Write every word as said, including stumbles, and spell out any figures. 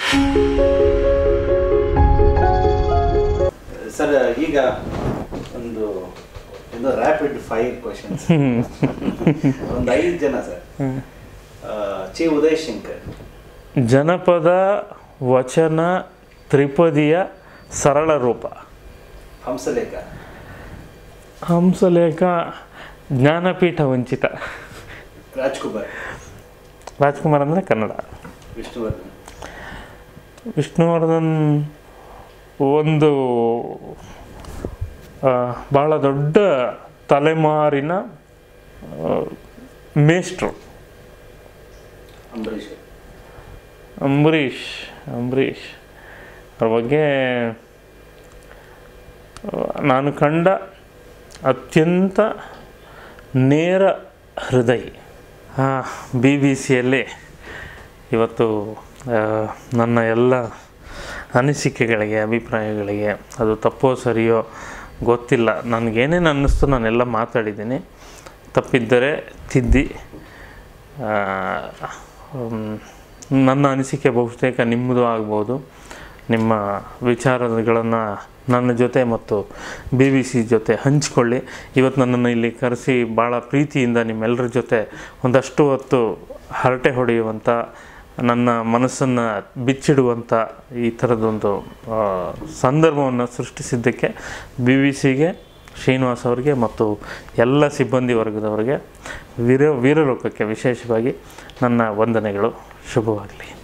Sir, ಈಗ ಒಂದು ಒಂದು ರ್ಯಾಪಿಡ್ ಫೈರ್ ಕ್ವಶನ್ಸ್. ಒಂದು ಐದು ಜನ ಸರ್. ಚಿ ಉದಯ್ ಶಂಕರ್. ಜನಪದ ವಚನ ತ್ರಿಪದಿಯ ಸರಳ ರೂಪ. ಹಂಸಲೇಖ. ಹಂಸಲೇಖ ಜ್ಞಾನಪೀಠ ವಂಚಿತ. ರಾಜ್ಕುಮಾರ್. ರಾಜ್ಕುಮಾರ್ ಅಂದರೆ ಕನ್ನಡ. ವಿಷ್ಣುವರ್ಧನ್. ವಿಷ್ಣುವರ್ಧನ್ ಒಂದು ಭಾಳ ದೊಡ್ಡ ತಲೆಮಾರಿನ ಮೇಷ್ಟ್ರು. ಅಂಬರೀಷ್. ಅಂಬರೀಷ್ ಅಂಬರೀಷ್ ಅವ್ರ ಬಗ್ಗೆ ನಾನು ಕಂಡ ಅತ್ಯಂತ ನೇರ ಹೃದಯ. ಬಿ ಬಿ ಸಿಯಲ್ಲಿ ಇವತ್ತು ನನ್ನ ಎಲ್ಲ ಅನಿಸಿಕೆಗಳಿಗೆ ಅಭಿಪ್ರಾಯಗಳಿಗೆ ಅದು ತಪ್ಪೋ ಸರಿಯೋ ಗೊತ್ತಿಲ್ಲ, ನನಗೇನೇನು ಅನ್ನಿಸ್ತು ನಾನೆಲ್ಲ ಮಾತಾಡಿದ್ದೀನಿ. ತಪ್ಪಿದ್ದರೆ ತಿದ್ದಿ. ನನ್ನ ಅನಿಸಿಕೆ ಬಹುತೇಕ ನಿಮ್ಮದು ಆಗ್ಬೋದು. ನಿಮ್ಮ ವಿಚಾರಗಳನ್ನು ನನ್ನ ಜೊತೆ ಮತ್ತು ಬಿ ಬಿ ಸಿ ಜೊತೆ ಹಂಚಿಕೊಳ್ಳಿ. ಇವತ್ತು ನನ್ನನ್ನು ಇಲ್ಲಿ ಕರೆಸಿ ಭಾಳ ಪ್ರೀತಿಯಿಂದ ನಿಮ್ಮೆಲ್ಲರ ಜೊತೆ ಒಂದಷ್ಟು ಹೊತ್ತು ಹರಟೆ ಹೊಡೆಯುವಂಥ, ನನ್ನ ಮನಸ್ಸನ್ನು ಬಿಚ್ಚಿಡುವಂಥ ಈ ಥರದೊಂದು ಸಂದರ್ಭವನ್ನು ಸೃಷ್ಟಿಸಿದ್ದಕ್ಕೆ ಬಿ ಬಿ ಸಿಗೆ, ಶ್ರೀನಿವಾಸ್ ಅವರಿಗೆ ಮತ್ತು ಎಲ್ಲ ಸಿಬ್ಬಂದಿ ವರ್ಗದವರಿಗೆ, ವೀರ ವೀರಲೋಕಕ್ಕೆ ವಿಶೇಷವಾಗಿ ನನ್ನ ವಂದನೆಗಳು. ಶುಭವಾಗಲಿ.